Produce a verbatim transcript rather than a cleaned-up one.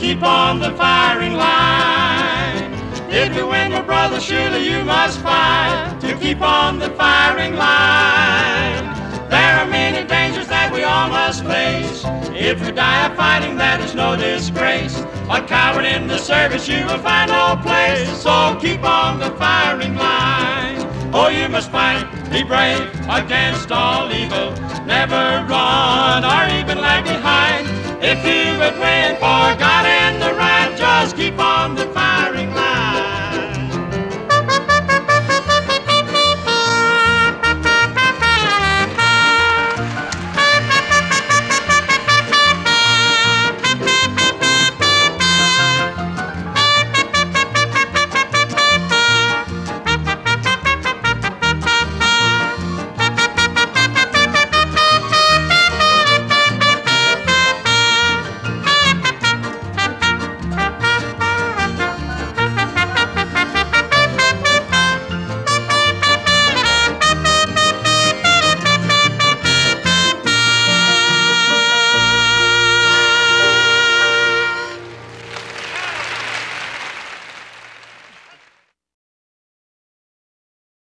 keep on the firing line. If you win, my brother, surely you must fight to keep on the firing line. There are many dangers that we all must face. If you die of fighting, that is no disgrace. A coward in the service, you will find no place. So keep on the firing line. Oh, you must fight, be brave against all evil. Never run or even lag behind. If you would win